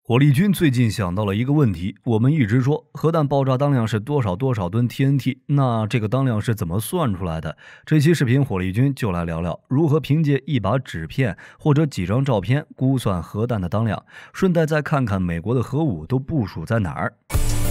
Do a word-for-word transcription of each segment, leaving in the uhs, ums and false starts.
火力军最近想到了一个问题，我们一直说核弹爆炸当量是多少多少吨 T N T， 那这个当量是怎么算出来的？这期视频火力军就来聊聊如何凭借一把纸片或者几张照片估算核弹的当量，顺带再看看美国的核武都部署在哪儿。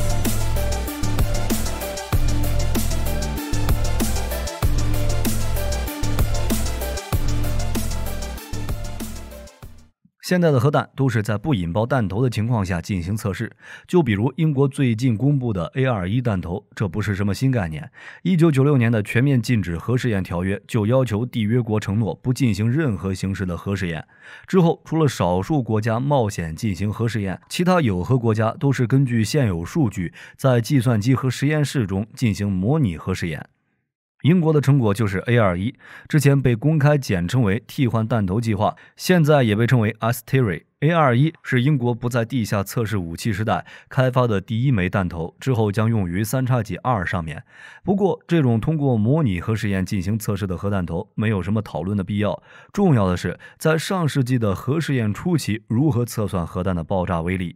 现在的核弹都是在不引爆弹头的情况下进行测试，就比如英国最近公布的 A 二十一 弹头，这不是什么新概念。一九九六年的全面禁止核试验条约就要求缔约国承诺不进行任何形式的核试验。之后，除了少数国家冒险进行核试验，其他有核国家都是根据现有数据，在计算机和实验室中进行模拟核试验。英国的成果就是 A 二十一， 之前被公开简称为替换弹头计划，现在也被称为 Asteroid。A 二十一 是英国不在地下测试武器时代开发的第一枚弹头，之后将用于三叉戟二上面。不过，这种通过模拟核试验进行测试的核弹头没有什么讨论的必要，重要的是在上世纪的核试验初期如何测算核弹的爆炸威力。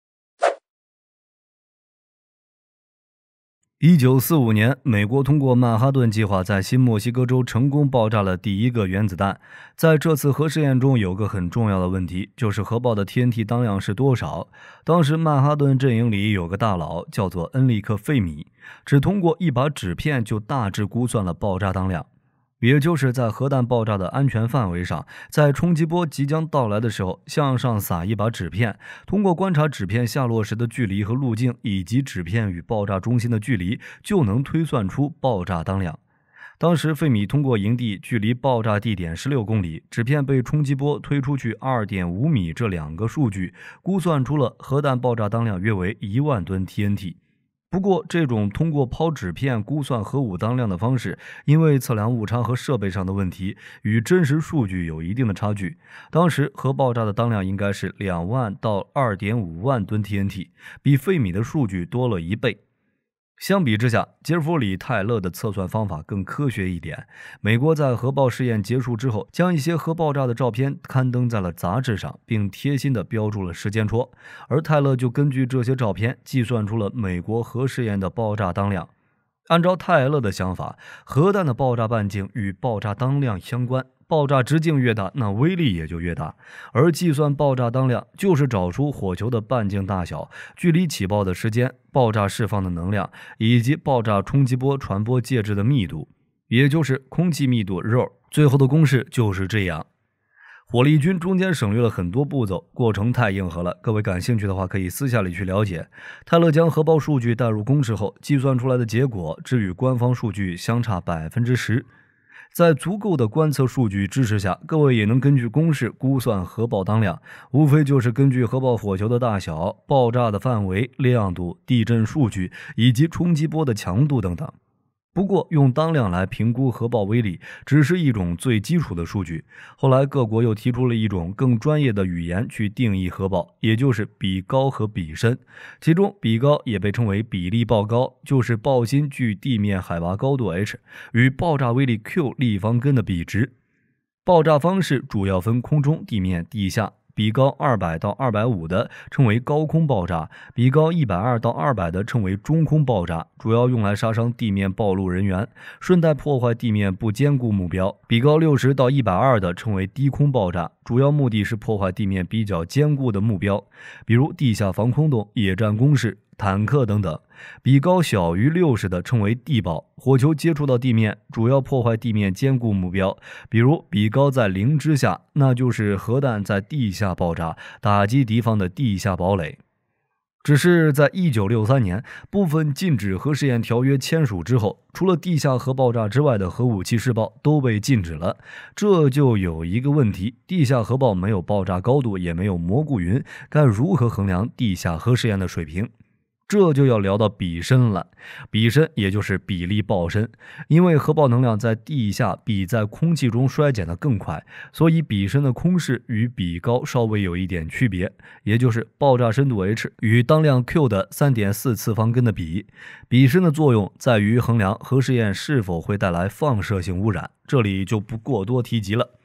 一九四五年，美国通过曼哈顿计划在新墨西哥州成功爆炸了第一个原子弹。在这次核试验中，有个很重要的问题，就是核爆的 T N T 当量是多少。当时曼哈顿阵营里有个大佬叫做恩利克·费米，只通过一把纸片就大致估算了爆炸当量。也就是在核弹爆炸的安全范围上，在冲击波即将到来的时候，向上撒一把纸片，通过观察纸片下落时的距离和路径，以及纸片与爆炸中心的距离，就能推算出爆炸当量。当时费米通过营地距离爆炸地点十六公里，纸片被冲击波推出去 二点五米这两个数据，估算出了核弹爆炸当量约为一万吨 T N T。不过，这种通过抛纸片估算核武当量的方式，因为测量误差和设备上的问题，与真实数据有一定的差距。当时核爆炸的当量应该是两万到 二点五万吨 T N T， 比费米的数据多了一倍。相比之下，杰弗里·泰勒的测算方法更科学一点。美国在核爆试验结束之后，将一些核爆炸的照片刊登在了杂志上，并贴心地标注了时间戳，而泰勒就根据这些照片计算出了美国核试验的爆炸当量。按照泰勒的想法，核弹的爆炸半径与爆炸当量相关，爆炸直径越大，那威力也就越大。而计算爆炸当量，就是找出火球的半径大小、距离起爆的时间、爆炸释放的能量，以及爆炸冲击波传播介质的密度，也就是空气密度 ρ。最后的公式就是这样。火力军中间省略了很多步骤，过程太硬核了，各位感兴趣的话可以私下里去了解。泰勒将核爆数据带入公式后，计算出来的结果只与官方数据相差 百分之十。在足够的观测数据支持下，各位也能根据公式估算核爆当量，无非就是根据核爆火球的大小、爆炸的范围、亮度、地震数据以及冲击波的强度等等。不过，用当量来评估核爆威力只是一种最基础的数据。后来，各国又提出了一种更专业的语言去定义核爆，也就是比高和比深。其中，比高也被称为比例爆高，就是爆心距地面海拔高度 h 与爆炸威力 q 立方根的比值。爆炸方式主要分空中、地面、地下。比高二百到二百五的称为高空爆炸，比高一百二到二百的称为中空爆炸，主要用来杀伤地面暴露人员，顺带破坏地面不坚固目标。比高六十到一百二的称为低空爆炸，主要目的是破坏地面比较坚固的目标，比如地下防空洞、野战工事、坦克等等。比高小于六十的称为地爆，火球接触到地面，主要破坏地面坚固目标，比如比高在零之下，那就是核弹在地下爆炸，打击敌方的地下堡垒。只是在一九六三年，部分禁止核试验条约签署之后，除了地下核爆炸之外的核武器试爆都被禁止了。这就有一个问题，地下核爆没有爆炸高度，也没有蘑菇云，该如何衡量地下核试验的水平？这就要聊到比深了，比深也就是比例爆深，因为核爆能量在地下比在空气中衰减的更快，所以比深的公式与比高稍微有一点区别，也就是爆炸深度 h 与当量 q 的 三点四 次方根的比。比深的作用在于衡量核试验是否会带来放射性污染，这里就不过多提及了。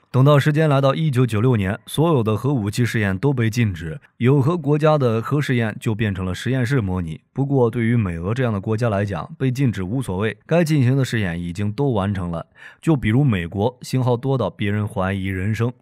等到时间来到一九九六年，所有的核武器试验都被禁止，有核国家的核试验就变成了实验室模拟。不过，对于美俄这样的国家来讲，被禁止无所谓，该进行的试验已经都完成了。就比如美国，型号多到别人怀疑人生。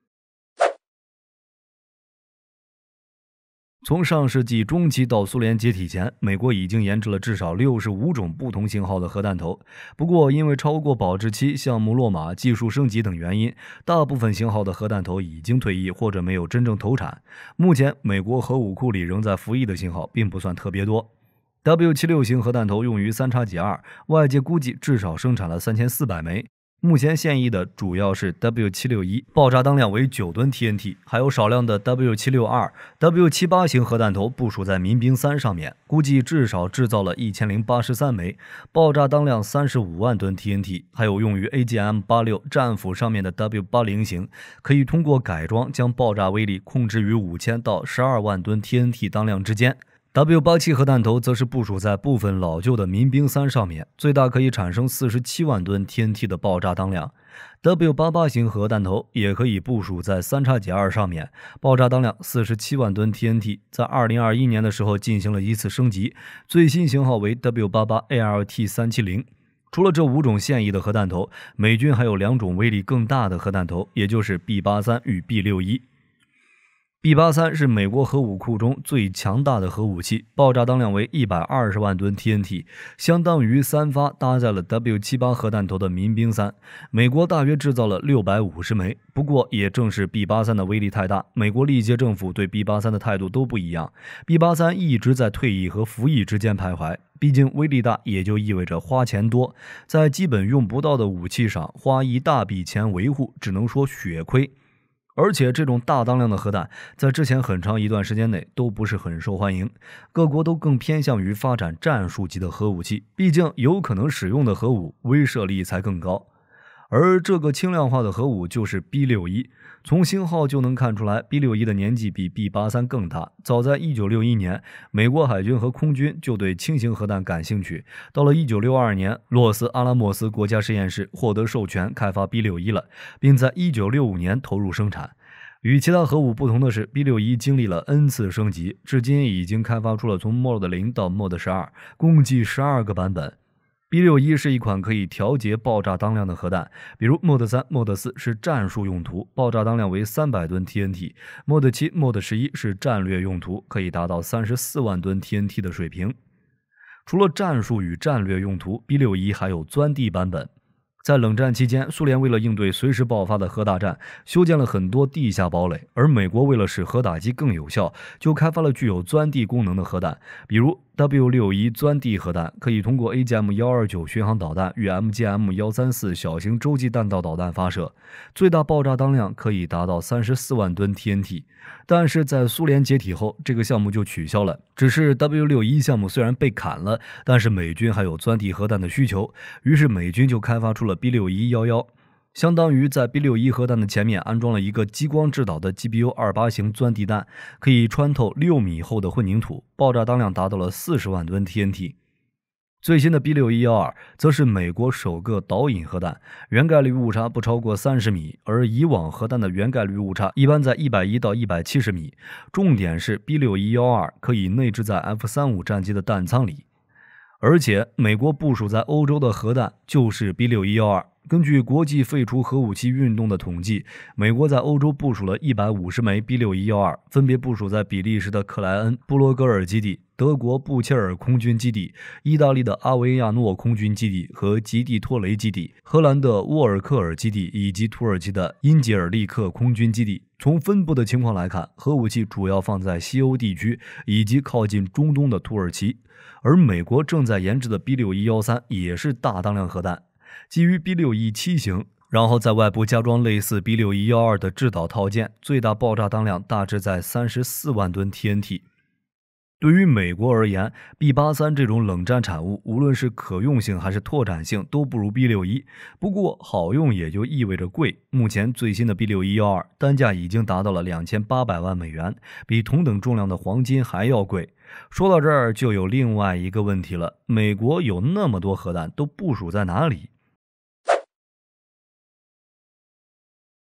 从上世纪中期到苏联解体前，美国已经研制了至少六十五种不同型号的核弹头。不过，因为超过保质期、项目落马、技术升级等原因，大部分型号的核弹头已经退役或者没有真正投产。目前，美国核武库里仍在服役的型号并不算特别多。W 七十六 型核弹头用于三叉戟二，外界估计至少生产了三千四百枚。目前现役的主要是 W 七十六 爆炸当量为九吨 T N T， 还有少量的 W 七十六 W 七十八 型核弹头部署在民兵三上面，估计至少制造了一千零八十三枚，爆炸当量三十五万吨 T N T， 还有用于 A G M 八十六 战斧上面的 W 八十 型，可以通过改装将爆炸威力控制于五千到十二万吨 T N T 当量之间。W 八十七 核弹头则是部署在部分老旧的民兵三上面，最大可以产生四十七万吨 T N T 的爆炸当量。W 八十八 型核弹头也可以部署在三叉戟二上面，爆炸当量四十七万吨 T N T， 在二零二一年的时候进行了一次升级，最新型号为 W 八十八 A L T 三七零。除了这五种现役的核弹头，美军还有两种威力更大的核弹头，也就是 B 八十三 与 B 六十一。B 八十三 是美国核武库中最强大的核武器，爆炸当量为一百二十万吨 T N T， 相当于三发搭载了 W 七十八 核弹头的民兵三。美国大约制造了六百五十枚。不过，也正是 B 八十三 的威力太大，美国历届政府对 B 八十三 的态度都不一样。B 八十三 一直在退役和服役之间徘徊，毕竟威力大也就意味着花钱多，在基本用不到的武器上花一大笔钱维护，只能说血亏。而且这种大当量的核弹在之前很长一段时间内都不是很受欢迎，各国都更偏向于发展战术级的核武器，毕竟有可能使用的核武威慑力才更高。而这个轻量化的核武就是 B 六十一， 从型号就能看出来 B 六十一 的年纪比 B 八十三 更大。早在一九六一年，美国海军和空军就对轻型核弹感兴趣，到了一九六二年，洛斯阿拉莫斯国家实验室获得授权开发 B 六十一 了，并在一九六五年投入生产。与其他核武不同的是 ，B 六十一 经历了 N 次升级，至今已经开发出了从 Mod 零到 Mod 十二，共计十二个版本。B 六十一 是一款可以调节爆炸当量的核弹，比如 Mod 三、Mod 四是战术用途，爆炸当量为三百吨 T N T；Mod 七、Mod 十一是战略用途，可以达到三十四万吨 T N T 的水平。除了战术与战略用途 ，B 六十一 还有钻地版本。在冷战期间，苏联为了应对随时爆发的核大战，修建了很多地下堡垒，而美国为了使核打击更有效，就开发了具有钻地功能的核弹，比如 W 六十一 钻地核弹，可以通过 A G M 一二九巡航导弹与 M G M 一三四小型洲际弹道导弹发射，最大爆炸当量可以达到三十四万吨 T N T。但是在苏联解体后，这个项目就取消了。只是 W 六十一 项目虽然被砍了，但是美军还有钻地核弹的需求，于是美军就开发出了 B 六十一 一一，相当于在 B 六十一 核弹的前面安装了一个激光制导的 G B U 二十八 型钻地弹，可以穿透六米厚的混凝土，爆炸当量达到了四十万吨 T N T。最新的 B 六十一 一二 则是美国首个导引核弹，原概率误差不超过三十米，而以往核弹的原概率误差一般在一百一到一百七十米。重点是 B 六十一 一二 可以内置在 F 三十五 战机的弹舱里。而且美国部署在欧洲的核弹就是 B 六十一 一二。根据国际废除核武器运动的统计，美国在欧洲部署了一百五十枚 B 六十一 一二，分别部署在比利时的克莱恩布罗格尔基地、德国布切尔空军基地、意大利的阿维亚诺空军基地和吉蒂托雷基地、荷兰的沃尔克尔基地以及土耳其的因杰尔利克空军基地。从分布的情况来看，核武器主要放在西欧地区以及靠近中东的土耳其，而美国正在研制的 B 六十一 一三也是大当量核弹。基于 B 六十一 七型，然后在外部加装类似 B 六十一 一二 的制导套件，最大爆炸当量大致在三十四万吨 T N T。对于美国而言 ，B 八十三 这种冷战产物，无论是可用性还是拓展性，都不如 B 六十一。不过好用也就意味着贵。目前最新的 B 六十一 一二 单价已经达到了两千八百万美元，比同等重量的黄金还要贵。说到这儿，就有另外一个问题了：美国有那么多核弹，都部署在哪里？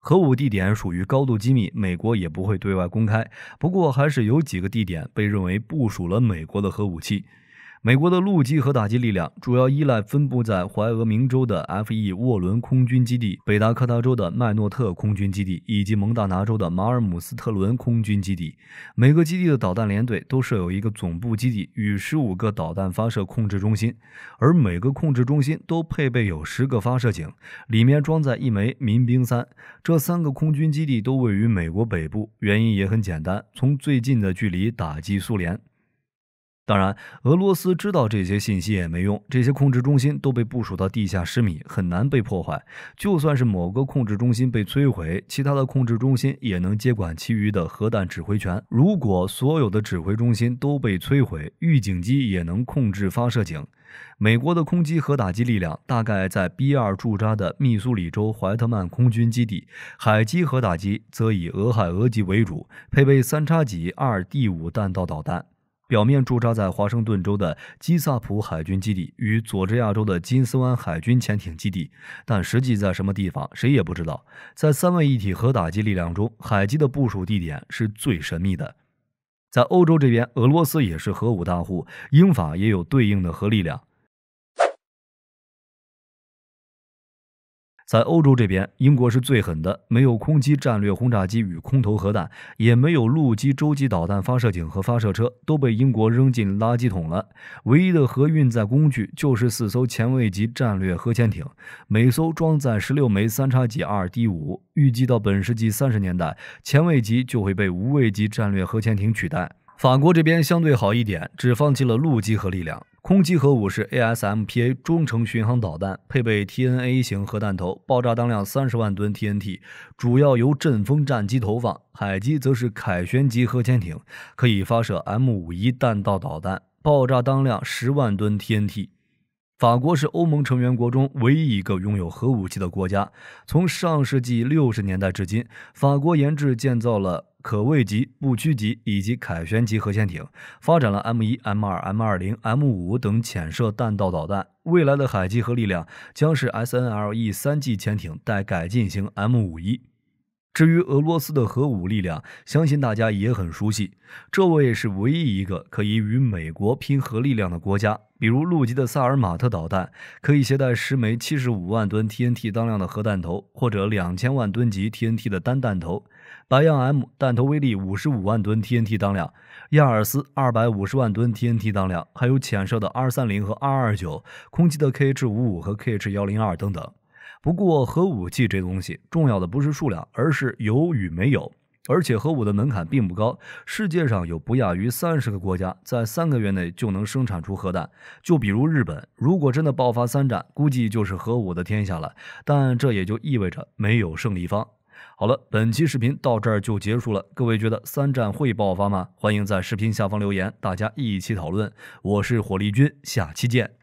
核武地点属于高度机密，美国也不会对外公开。不过，还是有几个地点被认为部署了美国的核武器。美国的陆基和打击力量主要依赖分布在怀俄明州的 F 一 沃伦空军基地、北达科他州的麦诺特空军基地以及蒙大拿州的马尔姆斯特伦空军基地。每个基地的导弹连队都设有一个总部基地与十五个导弹发射控制中心，而每个控制中心都配备有十个发射井，里面装载一枚民兵三。这三个空军基地都位于美国北部，原因也很简单，从最近的距离打击苏联。当然，俄罗斯知道这些信息也没用，这些控制中心都被部署到地下十米，很难被破坏。就算是某个控制中心被摧毁，其他的控制中心也能接管其余的核弹指挥权。如果所有的指挥中心都被摧毁，预警机也能控制发射井。美国的空基和打击力量大概在 B 二 驻扎的密苏里州怀特曼空军基地，海基和打击则以俄亥俄级为主，配备三叉戟 二 D 五 弹道导弹。表面驻扎在华盛顿州的基萨普海军基地与佐治亚州的金斯湾海军潜艇基地，但实际在什么地方谁也不知道。在三位一体核打击力量中，海基的部署地点是最神秘的。在欧洲这边，俄罗斯也是核武大户，英法也有对应的核力量。在欧洲这边，英国是最狠的，没有空基战略轰炸机与空投核弹，也没有陆基洲际导弹发射井和发射车，都被英国扔进垃圾桶了。唯一的核运载工具就是四艘前卫级战略核潜艇，每艘装载十六枚三叉戟 二 D 五，预计到本世纪三十年代，前卫级就会被无畏级战略核潜艇取代。法国这边相对好一点，只放弃了陆基核力量。空基核武是 A S M P A 中程巡航导弹，配备 T N A 型核弹头，爆炸当量三十万吨 T N T， 主要由阵风战机投放。海基则是凯旋级核潜艇，可以发射 M 五十一 弹道导弹，爆炸当量十万吨 T N T。法国是欧盟成员国中唯一一个拥有核武器的国家。从上世纪六十年代至今，法国研制建造了可畏级、不屈级以及凯旋级核潜艇，发展了 M 一、M 二、M 二十、M 五 等潜射弹道导弹。未来的海基核力量将是 S N L E 三 G 潜艇带改进型 M 五十一。至于俄罗斯的核武力量，相信大家也很熟悉，这位是唯一一个可以与美国拼核力量的国家。比如陆基的萨尔马特导弹可以携带十枚七十五万吨 T N T 当量的核弹头，或者两千万吨级 T N T 的单弹头。白杨 M 弹头威力五十五万吨 T N T 当量，亚尔斯二百五十万吨 T N T 当量，还有潜射的 R 三十 和 R 二十九，空基的 K H 五十五 和 K H 一零二 等等。不过核武器这东西重要的不是数量，而是有与没有。而且核武的门槛并不高，世界上有不亚于三十个国家在三个月内就能生产出核弹。就比如日本，如果真的爆发三战，估计就是核武的天下了。但这也就意味着没有胜利方。好了，本期视频到这儿就结束了。各位觉得三战会爆发吗？欢迎在视频下方留言，大家一起讨论。我是火力军，下期见。